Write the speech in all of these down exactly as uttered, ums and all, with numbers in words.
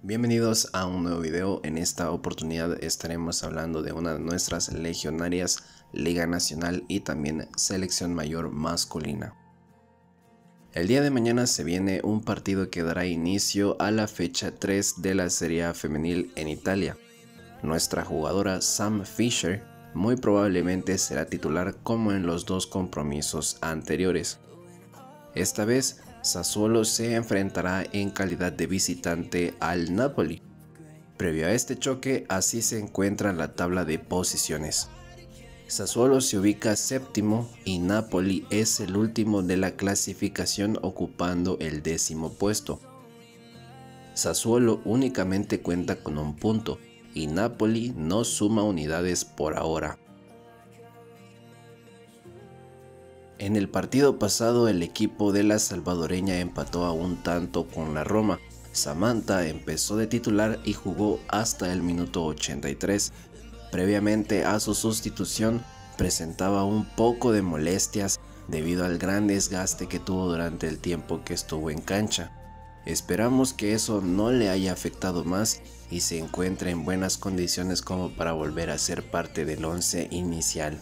Bienvenidos a un nuevo video. En esta oportunidad estaremos hablando de una de nuestras legionarias, Liga Nacional y también Selección Mayor masculina. El día de mañana se viene un partido que dará inicio a la fecha tres de la Serie A femenil en Italia. Nuestra jugadora Sam Fisher muy probablemente será titular como en los dos compromisos anteriores. Esta vez Sassuolo se enfrentará en calidad de visitante al Napoli. Previo a este choque, así se encuentra la tabla de posiciones. Sassuolo se ubica séptimo y Napoli es el último de la clasificación ocupando el décimo puesto. Sassuolo únicamente cuenta con un punto y Napoli no suma unidades por ahora. En el partido pasado el equipo de la salvadoreña empató a un tanto con la Roma. Samantha empezó de titular y jugó hasta el minuto ochenta y tres. Previamente a su sustitución presentaba un poco de molestias debido al gran desgaste que tuvo durante el tiempo que estuvo en cancha. Esperamos que eso no le haya afectado más y se encuentre en buenas condiciones como para volver a ser parte del once inicial.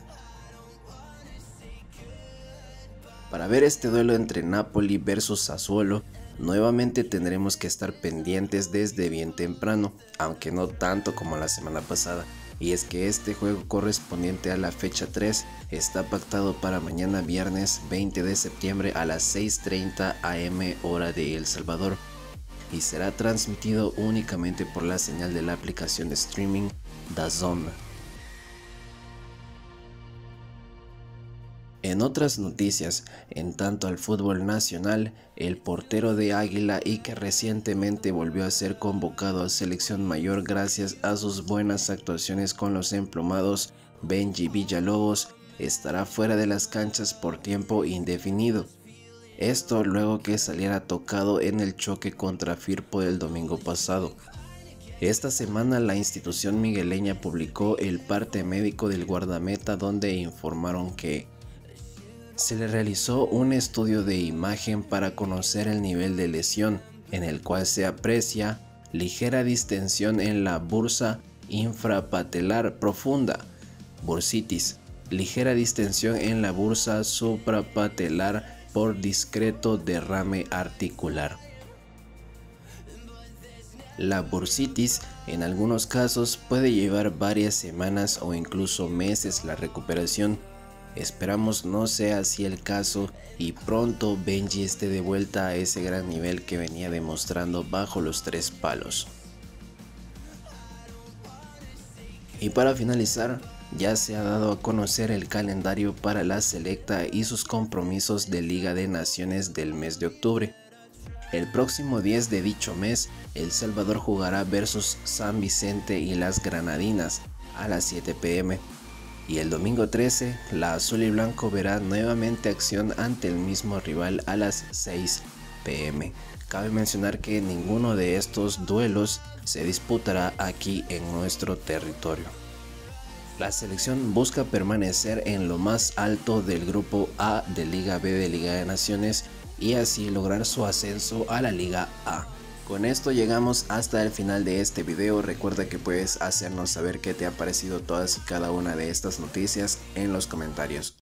Para ver este duelo entre Napoli versus Sassuolo, nuevamente tendremos que estar pendientes desde bien temprano, aunque no tanto como la semana pasada, y es que este juego correspondiente a la fecha tres está pactado para mañana viernes veinte de septiembre a las seis treinta a eme hora de El Salvador, y será transmitido únicamente por la señal de la aplicación de streaming DAZN. En otras noticias, en tanto al fútbol nacional, el portero de Águila y que recientemente volvió a ser convocado a selección mayor gracias a sus buenas actuaciones con los emplumados, Benji Villalobos, estará fuera de las canchas por tiempo indefinido. Esto luego que saliera tocado en el choque contra Firpo del domingo pasado. Esta semana la institución migueleña publicó el parte médico del guardameta donde informaron que se le realizó un estudio de imagen para conocer el nivel de lesión, en el cual se aprecia ligera distensión en la bursa infrapatelar profunda, bursitis, ligera distensión en la bursa suprapatelar por discreto derrame articular. La bursitis en algunos casos puede llevar varias semanas o incluso meses la recuperación. Esperamos no sea así el caso y pronto Benji esté de vuelta a ese gran nivel que venía demostrando bajo los tres palos. Y para finalizar, ya se ha dado a conocer el calendario para la selecta y sus compromisos de Liga de Naciones del mes de octubre. El próximo diez de dicho mes, El Salvador jugará versus San Vicente y las Granadinas a las siete pe eme. Y el domingo trece, la azul y blanco verá nuevamente acción ante el mismo rival a las seis pe eme. Cabe mencionar que ninguno de estos duelos se disputará aquí en nuestro territorio. La selección busca permanecer en lo más alto del grupo A de Liga B de Liga de Naciones y así lograr su ascenso a la Liga A. Con esto llegamos hasta el final de este video. Recuerda que puedes hacernos saber qué te ha parecido todas y cada una de estas noticias en los comentarios.